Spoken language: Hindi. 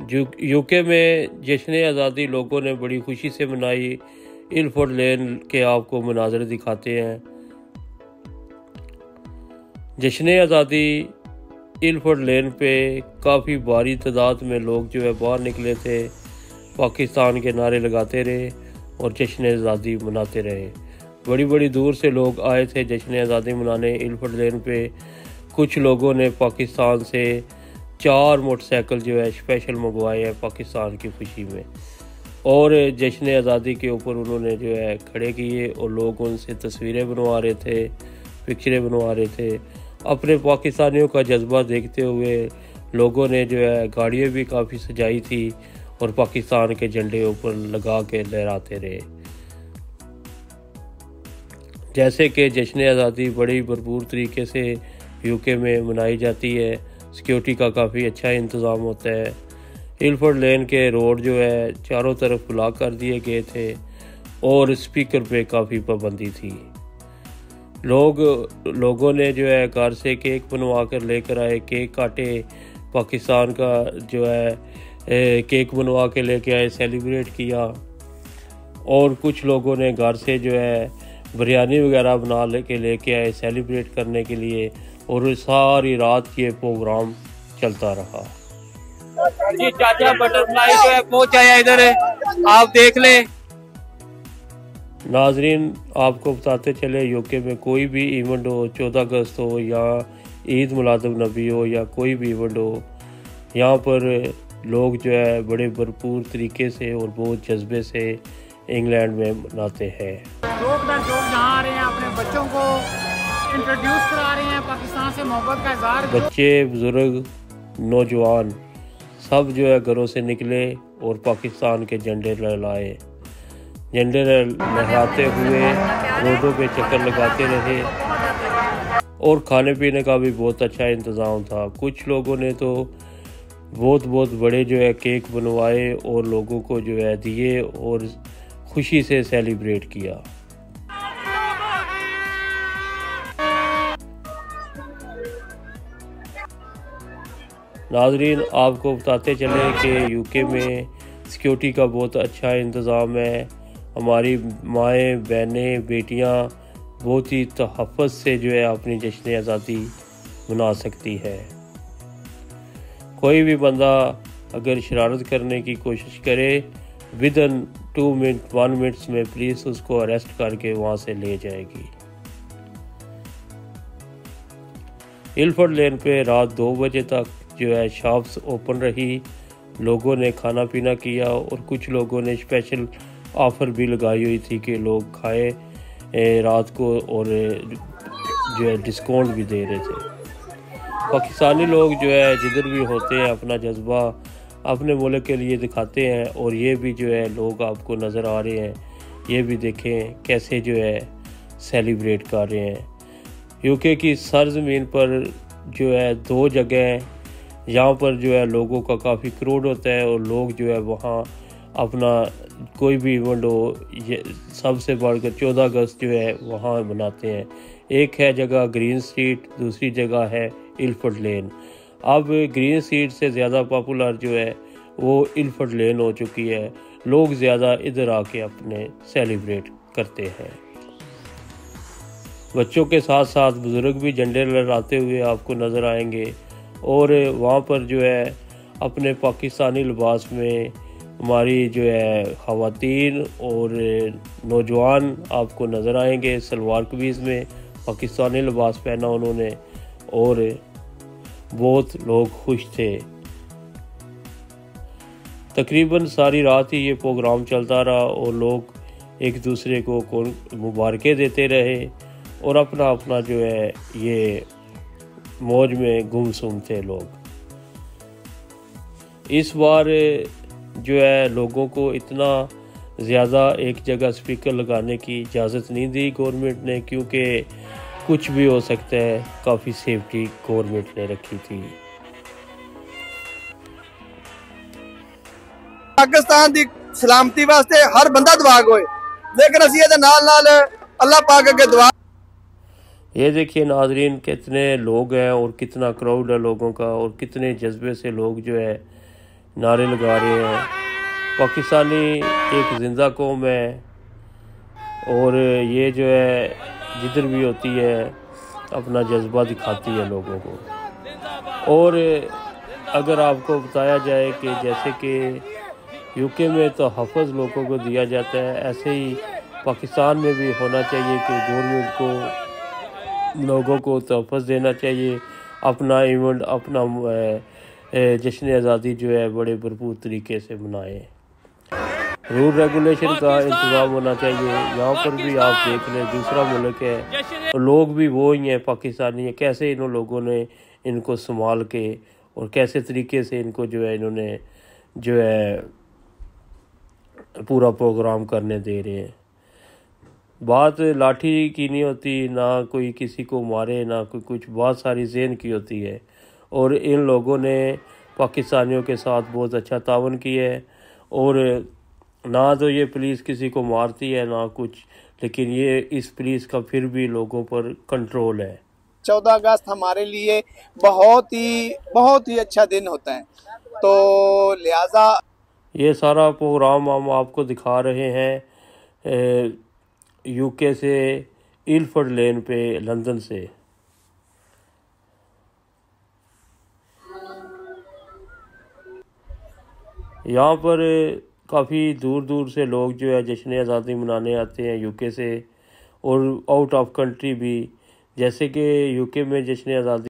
यूके में जश्न आज़ादी लोगों ने बड़ी खुशी से मनाई। इलफर्ड लेन के आपको मनाज़र दिखाते हैं। जश्न आज़ादी इलफर्ड लेन पे काफ़ी भारी तादाद में लोग जो है बाहर निकले थे, पाकिस्तान के नारे लगाते रहे और जश्न आज़ादी मनाते रहे। बड़ी बड़ी दूर से लोग आए थे जश्न आज़ादी मनाने इलफर्ड लेन पे। कुछ लोगों ने पाकिस्तान से 4 मोटरसाइकिल जो है स्पेशल मंगवाए हैं पाकिस्तान की खुशी में, और जश्न आज़ादी के ऊपर उन्होंने जो है खड़े किए और लोग उनसे तस्वीरें बनवा रहे थे, पिक्चरें बनवा रहे थे। अपने पाकिस्तानियों का जज्बा देखते हुए लोगों ने जो है गाड़ियाँ भी काफ़ी सजाई थी और पाकिस्तान के झंडे ऊपर लगा के लहराते रहे। जैसे कि जश्न आज़ादी बड़ी भरपूर तरीके से यूके में मनाई जाती है, सिक्योरिटी का काफ़ी अच्छा इंतज़ाम होता है। इलफर्ड लेन के रोड जो है चारों तरफ ब्लॉक कर दिए गए थे और स्पीकर पे काफ़ी पाबंदी थी। लोगों ने जो है घर से केक बनवा कर लेकर आए, केक काटे, पाकिस्तान का जो है केक बनवा के लेके आए, सेलिब्रेट किया। और कुछ लोगों ने घर से जो है बिरयानी वगैरह बना लेके आए सेलिब्रेट करने के लिए, और सारी रात ये प्रोग्राम चलता रहा। जी चाचा बटरफ्लाई जो है पहुंच आया इधर, आप देख लें। नाजरीन, आपको बताते चले यूके में कोई भी इवेंट हो, 14 अगस्त हो या ईद मिलादुन नबी हो या कोई भी इवेंट हो, यहाँ पर लोग जो है बड़े भरपूर तरीके से और बहुत जज्बे से इंग्लैंड में मनाते हैं। लोग जहाँ आ रहे हैं अपने बच्चों को इंट्रोड्यूस करा रहे हैं, पाकिस्तान से मोहब्बत का इज़हार। बच्चे, बुजुर्ग, नौजवान सब जो है घरों से निकले और पाकिस्तान के झंडे लहराए। झंडे लहराते हुए रोडों पे चक्कर लगाते रहे और खाने पीने का भी बहुत अच्छा इंतज़ाम था। कुछ लोगों ने तो बहुत बड़े जो है केक बनवाए और लोगों को जो है दिए और खुशी से सेलिब्रेट किया। नाजरीन, आपको बताते चले कि यूके में सिक्योरिटी का बहुत अच्छा इंतज़ाम है। हमारी माएँ, बहनें, बेटियां बहुत ही तहफ़्फ़ुज़ से जो है अपनी जश्न आज़ादी मना सकती है। कोई भी बंदा अगर शरारत करने की कोशिश करे, विदिन 1 मिनट्स में पुलिस उसको अरेस्ट करके वहाँ से ले जाएगी। इलफर्ड लेन पे रात 2 बजे तक जो है शॉप्स ओपन रही। लोगों ने खाना पीना किया और कुछ लोगों ने स्पेशल ऑफ़र भी लगाई हुई थी कि लोग खाए रात को, और जो है डिस्काउंट भी दे रहे थे। पाकिस्तानी लोग जो है जिधर भी होते हैं अपना जज्बा अपने मुल्क के लिए दिखाते हैं, और ये भी जो है लोग आपको नज़र आ रहे हैं, ये भी देखें कैसे जो है सेलिब्रेट कर रहे हैं। यूके की सरजमीन पर जो है 2 जगह हैं यहाँ पर जो है लोगों का काफ़ी क्राउड होता है और लोग जो है वहाँ अपना कोई भी इवेंट हो, ये सबसे बढ़कर 14 अगस्त जो है वहाँ मनाते हैं। एक है जगह ग्रीन स्ट्रीट, दूसरी जगह है इलफर्ड लेन। अब ग्रीन स्ट्रीट से ज़्यादा पॉपुलर जो है वो इलफर्ड लेन हो चुकी है। लोग ज़्यादा इधर आके अपने सेलिब्रेट करते हैं। बच्चों के साथ साथ बुज़ुर्ग भी झंडे लहराते हुए आपको नज़र आएंगे, और वहाँ पर जो है अपने पाकिस्तानी लिबास में हमारी जो है ख़वातीन और नौजवान आपको नज़र आएंगे। सलवार कमीज़ में पाकिस्तानी लिबास पहना उन्होंने, और बहुत लोग खुश थे। तकरीबन सारी रात ही ये प्रोग्राम चलता रहा और लोग एक दूसरे को मुबारकें देते रहे और अपना जो है ये मौज में गुमसुम थे लोग। इस बार जो है लोगों को इतना ज़्यादा एक जगह स्पीकर लगाने की इजाज़त नहीं दी गवर्नमेंट ने, क्योंकि कुछ भी हो सकता है। काफ़ी सेफ्टी गवर्नमेंट ने रखी थी। पाकिस्तान की सलामती वास्ते हर बंदा दुआ होए, लेकिन असी ये नाल अल्लाह पाक अगे दुआ। ये देखिए नाजरीन, कितने लोग हैं और कितना क्राउड है लोगों का, और कितने जज्बे से लोग जो है नारे लगा रहे हैं। पाकिस्तानी एक जिंदा कौम है और ये जो है जिधर भी होती है अपना जज्बा दिखाती है लोगों को। और अगर आपको बताया जाए कि जैसे कि यूके में तो तहफ़्फ़ुज़ लोगों को दिया जाता है, ऐसे ही पाकिस्तान में भी होना चाहिए कि गवर्नमेंट को लोगों को तहफ़्फ़ुज़ देना चाहिए। अपना इवेंट, अपना जश्न आज़ादी जो है बड़े भरपूर तरीके से मनाएं। रूल रेगुलेशन का इंतज़ाम होना चाहिए। यहाँ पर भी आप देख लें, दूसरा मुल्क है, लोग भी वो ही हैं, पाकिस्तानी हैं। कैसे इन लोगों ने इनको संभाल के और कैसे तरीके से इनको जो है इन्होंने जो है पूरा प्रोग्राम करने दे रहे हैं। बात लाठी की नहीं होती, ना कोई किसी को मारे ना कोई कुछ, बात सारी ज़हन की होती है। और इन लोगों ने पाकिस्तानियों के साथ बहुत अच्छा तावन किया है। और ना तो ये पुलिस किसी को मारती है ना कुछ, लेकिन ये इस पुलिस का फिर भी लोगों पर कंट्रोल है। 14 अगस्त हमारे लिए बहुत ही अच्छा दिन होता है, तो लिहाजा ये सारा प्रोग्राम हम आपको दिखा रहे हैं यूके से, इलफर्ड लेन पे, लंदन से। यहाँ पर काफ़ी दूर दूर से लोग जो है जश्न आज़ादी मनाने आते हैं यूके से और आउट ऑफ कंट्री भी। जैसे कि यूके में जश्न आज़ादी